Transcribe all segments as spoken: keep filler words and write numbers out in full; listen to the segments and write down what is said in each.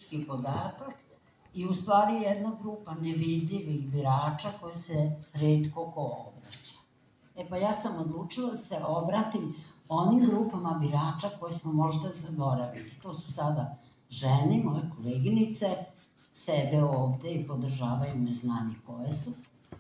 statistički podatak i u stvari jedna grupa nevidljivih birača koje se retko ko obraća. E pa ja sam odlučila da se obratim onim grupama birača koje smo možda zaboravili. To su sada žene, moje koleginice, sede ovde i podržavaju me, znam i koje su.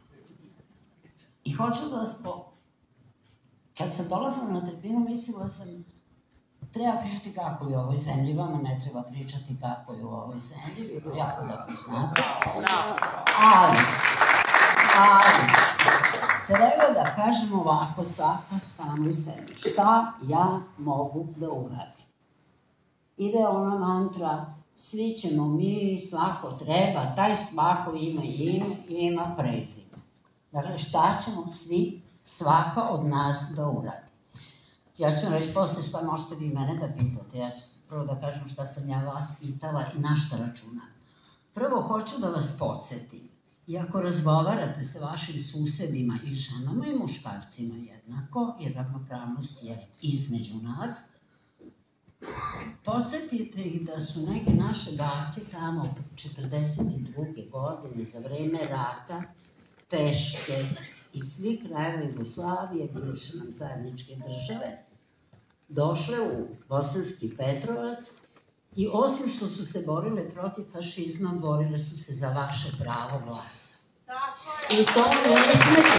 I hoću da vas po... Kad sam dolazila na tribinu, mislila sam treba pričati kako je u ovoj zemlji, vama ne treba pričati kako je u ovoj zemlji, vi to jako dobro znate. Ali, ali, treba da kažem ovako svaka samoj sebi, šta ja mogu da uradim. Ide ona mantra, svi ćemo mi, svako treba, taj svako ima ime i ima prezime. Dakle, šta ćemo svi, svaka od nas da uradi. Ja ću vam reći posle šta možete vi mene da pitate. Ja ću prvo da kažem šta sam ja vas pitala i na šta računam. Prvo, hoću da vas podsjetim. I ako razgovarate sa vašim susedima i ženama i muškarcima jednako, jer ravnopravnost je između nas, podsjetite ih da su neke naše bake tamo četrdeset druge godine za vreme rata, teške, iz svih krajeva Jugoslavije, bivše nam zajedničke države, došle u Bosanski Petrovac i osim što su se borile protiv fašizma, borile su se za vaše pravo glasa. I to ne smete,